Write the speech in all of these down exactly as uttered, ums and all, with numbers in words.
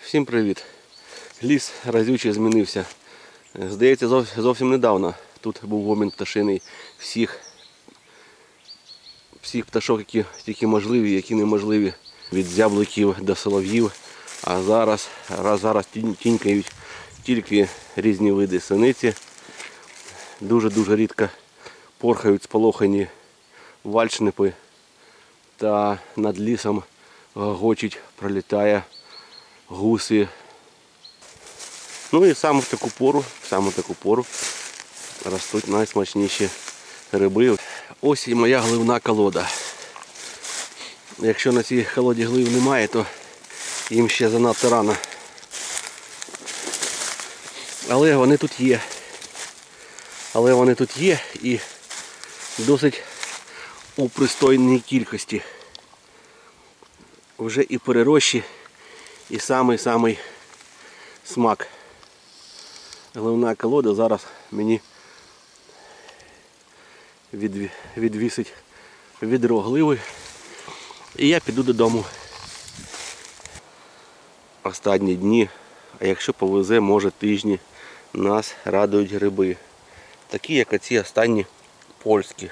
Всім привіт! Ліс разюче змінився. Здається, зовсім недавно тут був гомін пташиний всіх, всіх пташок, які тільки можливі, які неможливі. Від зябликів до солов'їв. А зараз, зараз тінькають тільки різні види синиці. Дуже-дуже рідко порхають сполохані вальшнипи. Та над лісом гогочить, пролітає гуси. Ну і саме в таку пору, саме в таку пору ростуть найсмачніші гриби. Ось і моя гливна колода. Якщо на цій колоді глив немає, то їм ще занадто рано. Але вони тут є. Але вони тут є і досить у пристойній кількості. Вже і перерощі, і самий-самий смак. Гливна колода зараз мені від, відвісить відро гливи. І я піду додому. Останні дні, а якщо повезе, може тижні, нас радують гриби. Такі, як оці останні польські.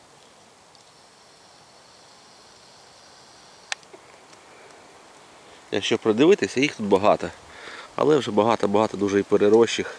Якщо придивитися, їх тут багато. Але вже багато-багато дуже і перерощих.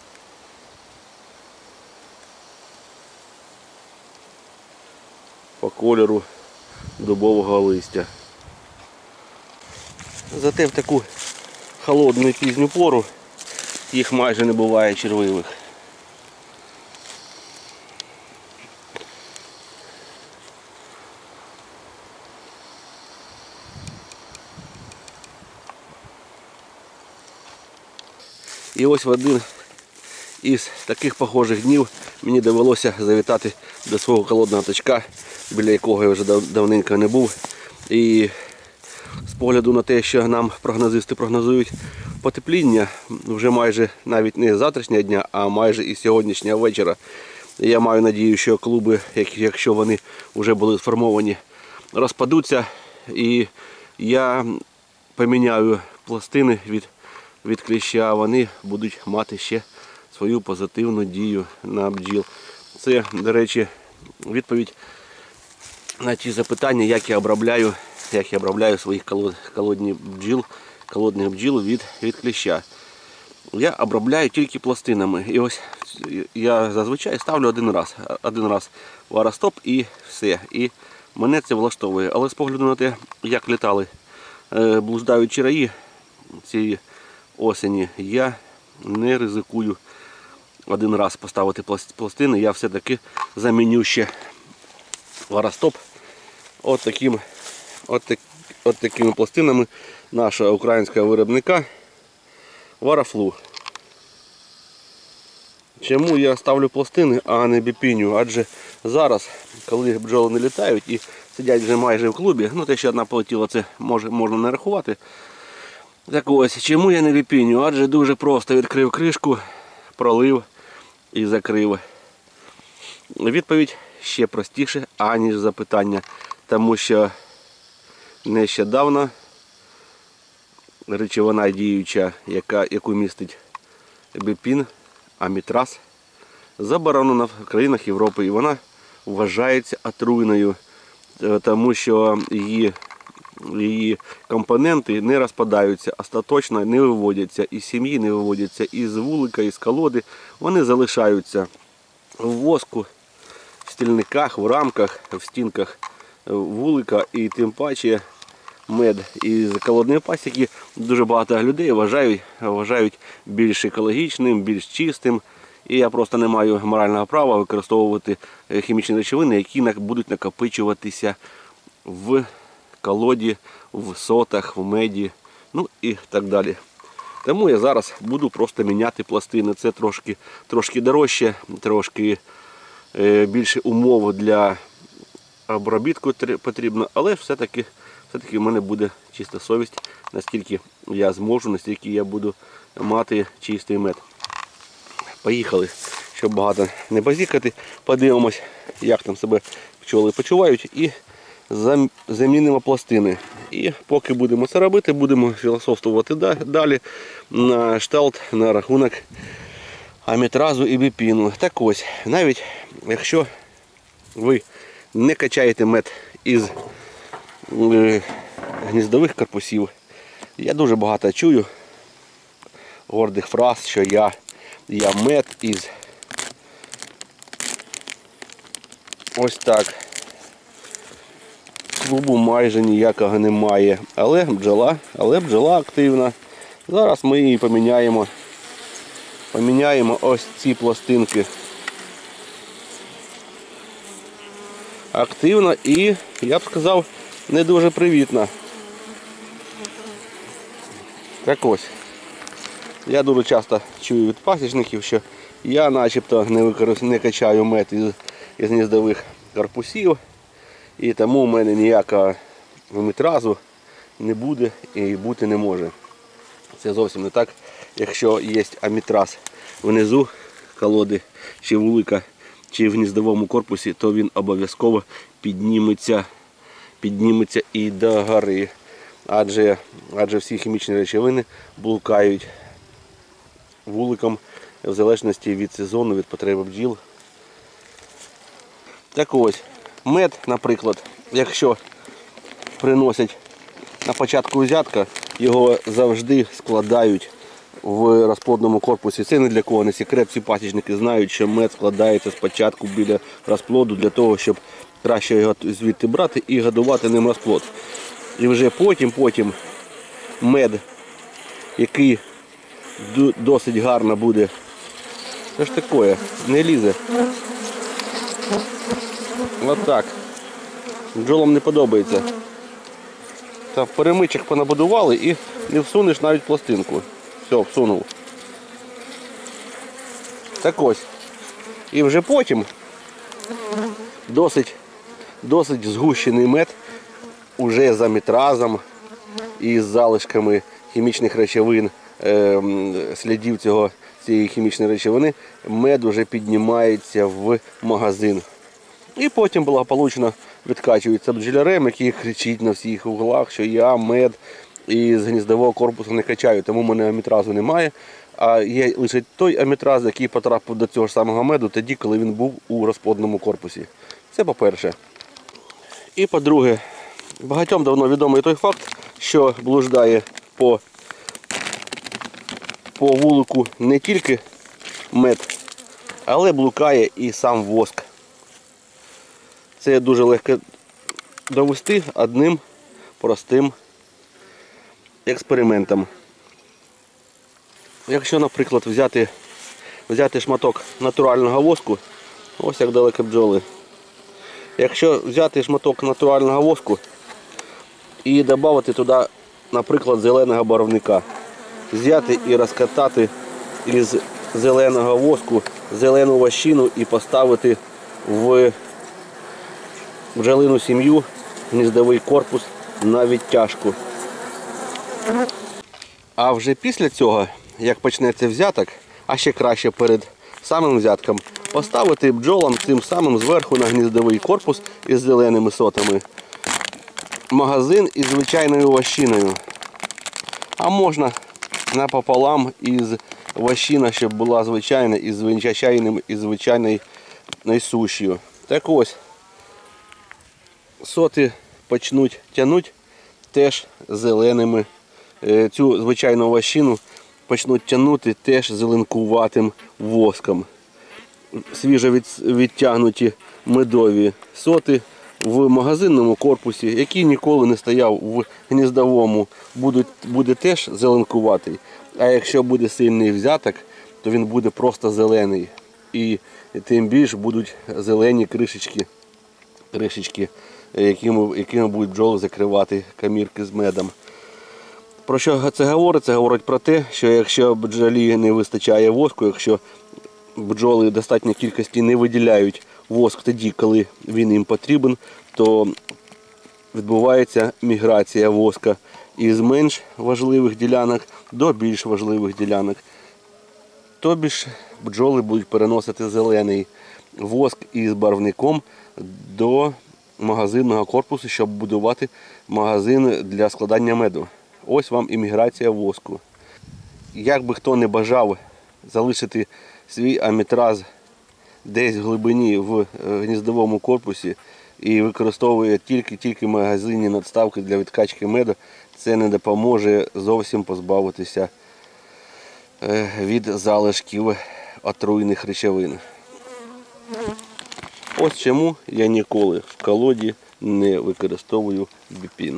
По кольору дубового листя. Зате в таку холодну і пізню пору їх майже не буває червивих. І ось в один із таких похожих днів мені довелося завітати до свого холодного точка, біля якого я вже дав, давненько не був. І з погляду на те, що нам прогнозисти прогнозують потепління, вже майже навіть не з завтрашнього дня, а майже і сьогоднішнього вечора. Я маю надію, що клуби, якщо вони вже були сформовані, розпадуться. І я поміняю пластини від від кліща, вони будуть мати ще свою позитивну дію на бджіл. Це, до речі, відповідь на ті запитання, як я обробляю, як я обробляю своїх колодних бджіл, колодних бджіл від, від кліща. Я обробляю тільки пластинами. І ось я зазвичай ставлю один раз, один раз варостоп і все. І мене це влаштовує. Але з погляду на те, як літали блуждаючі раї цієї осені, я не ризикую один раз поставити пластини. Я все-таки заміню ще варостоп от, таким, от, так, от такими пластинами нашого українського виробника Варафлу. Чому я ставлю пластини, а не біпіню? Адже зараз, коли бджоли не літають і сидять вже майже в клубі, ну те, що одна полетіла, це може, можна не рахувати. Так ось, чому я не біпіню? Адже дуже просто відкрив кришку, пролив і закрив. Відповідь ще простіше, аніж запитання. Тому що нещодавно речовина діюча, яка, яку містить біпін, амітраз, заборонена в країнах Європи. І вона вважається отруйною, тому що її Її компоненти не розпадаються, остаточно не виводяться із сім'ї, не виводяться із вулика, із колоди. Вони залишаються в воску, в стільниках, в рамках, в стінках вулика, і тим паче мед із колодної пасіки дуже багато людей вважають, вважають більш екологічним, більш чистим. І я просто не маю морального права використовувати хімічні речовини, які будуть накопичуватися в колоді, в сотах, в меді, ну і так далі. Тому я зараз буду просто міняти пластини. Це трошки, трошки дорожче, трошки е, більше умов для обробітку потрібно, але все-таки все-таки в мене буде чиста совість, наскільки я зможу, настільки я буду мати чистий мед. Поїхали, щоб багато не базікати, подивимось, як там себе пчоли почувають, і замінимо пластини. І поки будемо це робити, будемо філософствувати далі на шталт, на рахунок амітразу і біпіну. Так ось, навіть якщо ви не качаєте мед із е, гніздових корпусів, я дуже багато чую гордих фраз, що я, я мед із ось так. Клубу майже ніякого немає, але бджола, але бджола активна. Зараз ми її поміняємо. Поміняємо ось ці пластинки. Активна і, я б сказав, не дуже привітна. Так ось. Я дуже часто чую від пасічників, що я начебто не, використ... не качаю мед із, із гніздових корпусів. І тому в мене ніякого амітразу не буде і бути не може. Це зовсім не так. Якщо є амітраз внизу колоди, чи вулика, чи в гніздовому корпусі, то він обов'язково підніметься, підніметься і до гори. Адже, адже всі хімічні речовини блукають вуликом в залежності від сезону, від потреби бджіл. Так ось, мед, наприклад, якщо приносять на початку взятка, його завжди складають в розплодному корпусі. Це не для кого не секрет, всі пасічники знають, що мед складається спочатку біля розплоду для того, щоб краще його звідти брати і годувати ним розплод. І вже потім, потім мед, який досить гарно буде, що ж таке, не лізе. Ось так. Бджолам не подобається. Та перемичок понабудували і не всунеш навіть пластинку. Все, всунув. Так ось. І вже потім досить, досить згущений мед уже з амітразом і з залишками хімічних речовин, е, слідів цього, цієї хімічної речовини, мед вже піднімається в магазин. І потім благополучно відкачується бджолярем, який кричить на всіх углах, що я мед із гніздового корпусу не качаю, тому в мене амітразу немає. А є лише той амітраз, який потрапив до цього ж самого меду тоді, коли він був у розплодному корпусі. Це по-перше. І по-друге, багатьом давно відомий той факт, що блуждає по, по вулику не тільки мед, але блукає і сам воск. Це дуже легко довести одним простим експериментом. Якщо, наприклад, взяти, взяти шматок натурального воску, ось як далеко бджоли. Якщо взяти шматок натурального воску і додати туди, наприклад, зеленого барвника, взяти і розкатати із зеленого воску зелену вощину і поставити в бджолину сім'ю, гніздовий корпус на відтяжку. А вже після цього, як почнеться взяток, а ще краще перед самим взятком, поставити бджолам цим самим зверху на гніздовий корпус із зеленими сотами магазин із звичайною вощиною. А можна напополам із вощина, щоб була звичайна, із звичайним, із звичайною суш'ю. Так ось, соти почнуть тягнути теж зеленими. Цю звичайну вощину почнуть тягнути теж зеленкуватим воском. Свіжо відтягнуті медові соти в магазинному корпусі, який ніколи не стояв в гніздовому, будуть, буде теж зеленкуватий. А якщо буде сильний взяток, то він буде просто зелений. І тим більше будуть зелені кришечки, кришечки якими, якими будуть бджоли закривати камірки з медом. Про що це говорить? Це говорить про те, що якщо бджолі не вистачає воску, якщо бджоли в достатньої кількості не виділяють воск тоді, коли він їм потрібен, то відбувається міграція воска із менш важливих ділянок до більш важливих ділянок. Тобі ж бджоли будуть переносити зелений воск із барвником до магазинного корпусу, щоб будувати магазин для складання меду. Ось вам імміграція воску. Як би хто не бажав залишити свій амітраз десь в глибині в гніздовому корпусі і використовує тільки-тільки магазинні надставки для відкачки меду, це не допоможе зовсім позбавитися від залишків отруйних речовин. Ось чому я ніколи в колоді не використовую біпін.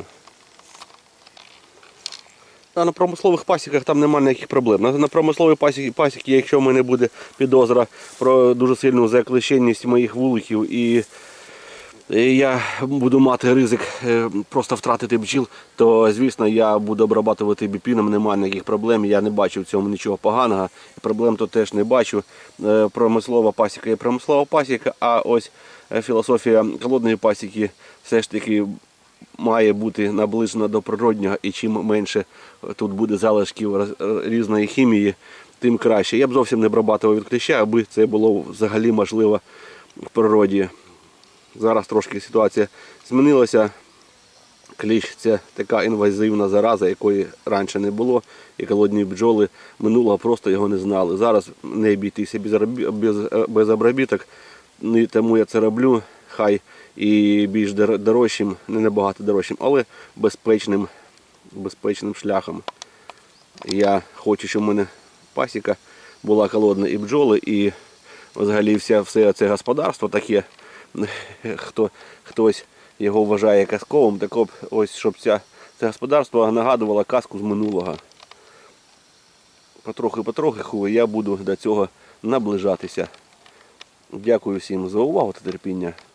А на промислових пасіках там немає ніяких проблем. На, на промисловій пасіки, пасіки, якщо в мене буде підозра про дуже сильну заклещеність моїх вуликів і, і я буду мати ризик просто втратити бджіл, то звісно я буду обрабатувати біпіном, немає ніяких проблем, я не бачу в цьому нічого поганого, проблем тут теж не бачу. Промислова пасіка є промислова пасіка, а ось філософія холодної пасіки все ж таки має бути наближена до природнього, і чим менше тут буде залишків різної хімії, тим краще. Я б зовсім не обрабатував від кліща, аби це було взагалі можливо в природі. Зараз трошки ситуація змінилася. Кліщ – це така інвазивна зараза, якої раніше не було, і холодні бджоли минулого просто його не знали. Зараз не обійтися без, без, без обробіток, тому я це роблю. Хай і більш дорожчим, не набагато дорожчим, але безпечним, безпечним шляхом. Я хочу, щоб в мене пасіка була холодна і бджоли, і взагалі вся, все це господарство таке, хто, хтось його вважає казковим, так ось, щоб ця, це господарство нагадувало казку з минулого. Потрохи-потрохи я буду до цього наближатися. Дякую всім за увагу та терпіння.